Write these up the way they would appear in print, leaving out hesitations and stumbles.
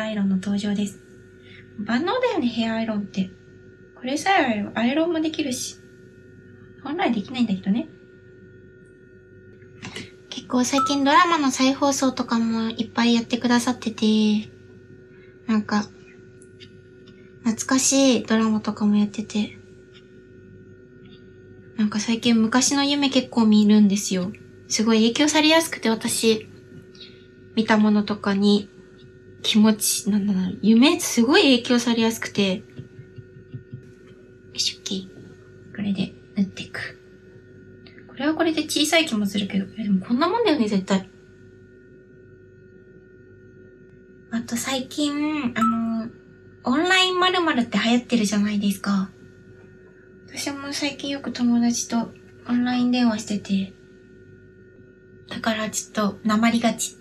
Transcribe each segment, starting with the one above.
アイロンの登場です。万能だよね、ヘアアイロンって。これさえあればアイロンもできるし。本来できないんだけどね。結構最近ドラマの再放送とかもいっぱいやってくださってて、なんか、懐かしいドラマとかもやってて、なんか最近昔の夢結構見るんですよ。すごい影響されやすくて、私、見たものとかに気持ち、なんだろう、夢すごい影響されやすくて、よいしょっき。これで縫っていく。これはこれで小さい気もするけど、でもこんなもんだよね、絶対。あと最近、オンライン〇〇って流行ってるじゃないですか。私も最近よく友達とオンライン電話してて、だからちょっと訛りがち。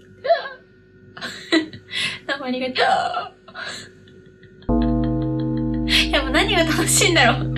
訛りがち。いやもう何が楽しいんだろう。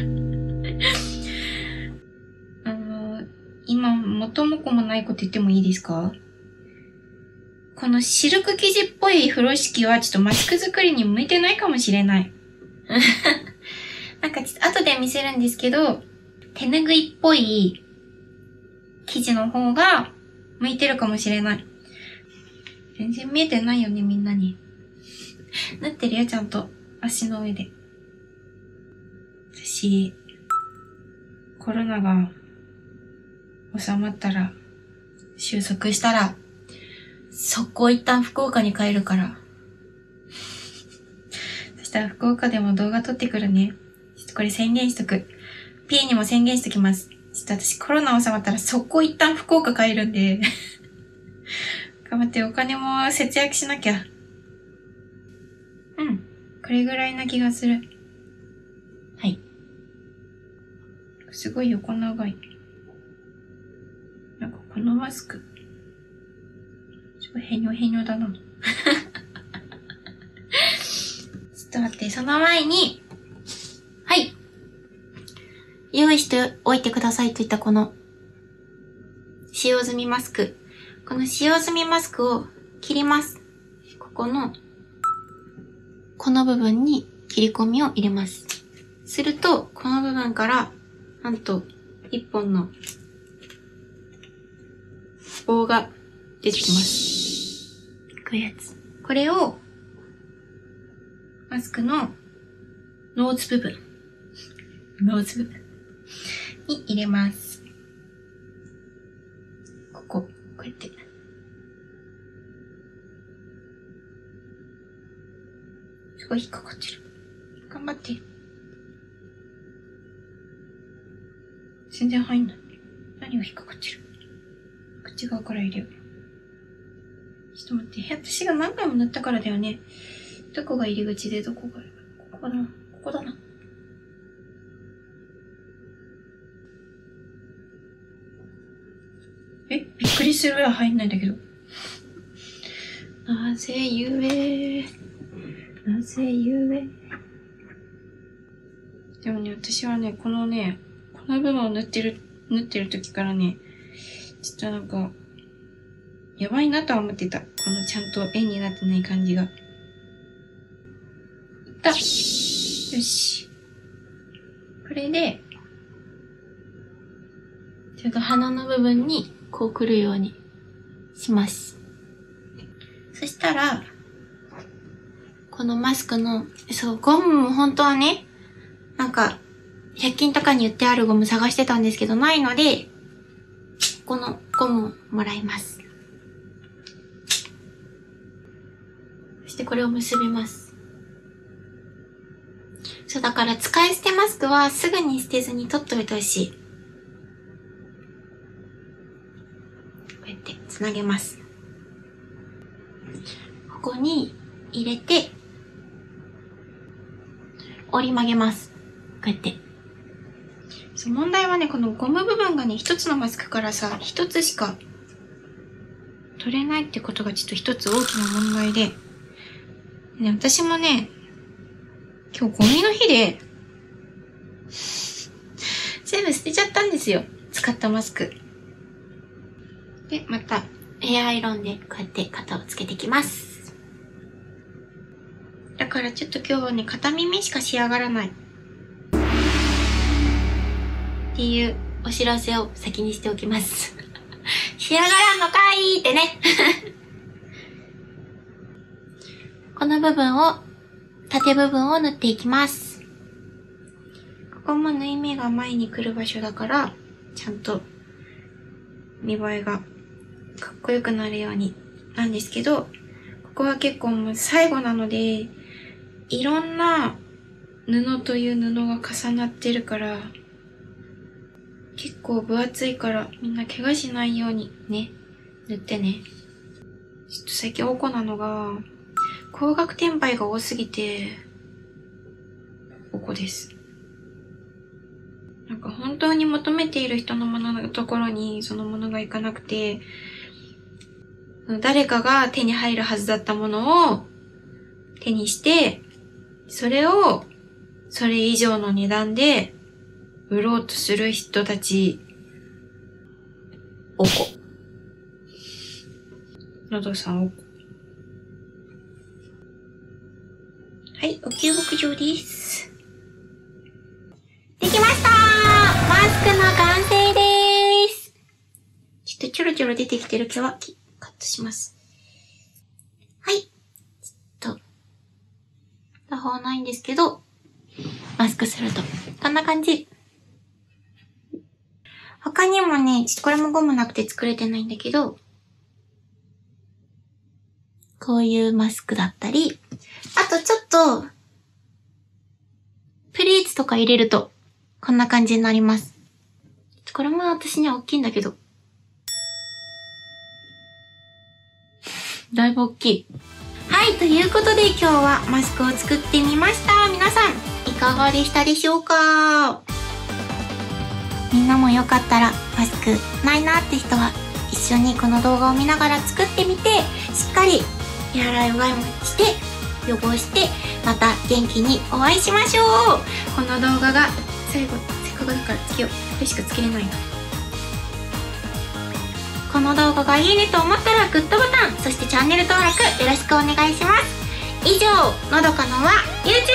今、元も子もないこと言ってもいいですか？このシルク生地っぽい風呂敷はちょっとマスク作りに向いてないかもしれない。なんかちょっと後で見せるんですけど、手ぬぐいっぽい生地の方が向いてるかもしれない。全然見えてないよね、みんなに。なってるよ、ちゃんと。足の上で。私、コロナが収まったら、収束したら、速攻一旦福岡に帰るから。そしたら福岡でも動画撮ってくるね。ちょっとこれ宣言しとく。P にも宣言しときます。ちょっと私コロナ収まったら速攻一旦福岡帰るんで。頑張ってお金も節約しなきゃ。うん。これぐらいな気がする。はい。すごい横長い。なんかこのマスク。すごいヘニョヘニョだな。ちょっと待って、その前に、はい。用意しておいてくださいといったこの、使用済みマスク。この使用済みマスクを切ります。ここの、この部分に切り込みを入れます。すると、この部分から、なんと、一本の棒が出てきます。こういうやつ。これを、マスクのノーズ部分。ノーズ部分に入れます。こうやって。すごい引っかかってる。頑張って。全然入んない。何が引っかかってる？口側から入れよう。ちょっと待って。私が何回も塗ったからだよね。どこが入り口でどこが、ここだな。ここだな。びっくりするぐらい入んないんだけど。なぜゆえ。なぜゆえ。でもね、私はね、この部分を塗ってる時からね、ちょっとなんか、やばいなとは思ってた。このちゃんと円になってない感じが。いった。よし。これで、ちょっと鼻の部分にこう来るようにします。そしたら、このマスクの、ゴムも本当はね、なんか、100均とかに売ってあるゴム探してたんですけど、ないので、このゴムをもらいます。そしてこれを結びます。そう、だから使い捨てマスクはすぐに捨てずに取っておいてほしい。こうやってつなげます。ここに入れて、折り曲げます。こうやって。そう、問題はね、このゴム部分がね、一つのマスクからさ、一つしか取れないってことがちょっと一つ大きな問題で、ね、私もね、今日ゴミの日で、全部捨てちゃったんですよ。使ったマスク。で、また、ヘアアイロンでこうやって型をつけていきます。 からちょっと今日はね、片耳しか仕上がらない。っていうお知らせを先にしておきます。仕上がらんのかいってね。この部分を、縦部分を縫っていきます。ここも縫い目が前に来る場所だから、ちゃんと見栄えがかっこよくなるようになんですけど、ここは結構もう最後なので、いろんな布という布が重なってるから、結構分厚いからみんな怪我しないようにね、塗ってね。ちょっと最近おこなのが、高額転売が多すぎて、おこです。なんか本当に求めている人のもののところにそのものがいかなくて、誰かが手に入るはずだったものを手にして、それをそれ以上の値段で売ろうとする人たち、おこ。のどさんおこ。はい、お給牧場です。できました！マスクの完成です。ちょっとちょろちょろ出てきてる毛はカットします。はい。ちょっと、打法ないんですけど、マスクすると、こんな感じ。他にもね、ちょっとこれもゴムなくて作れてないんだけど、こういうマスクだったり、あとちょっと、プリーツとか入れると、こんな感じになります。これも私には大きいんだけど。だいぶ大きい。はい、ということで今日はマスクを作ってみました。皆さん、いかがでしたでしょうか？みんなもよかったら、マスクないなって人は、一緒にこの動画を見ながら作ってみて、しっかり手洗いうがいもして、予防して、また元気にお会いしましょう。この動画が最後、せっかくだからつけよう。これしかつけれないな。この動画がいいねと思ったらグッドボタン、そしてチャンネル登録よろしくお願いします。以上、のどかのは YouTube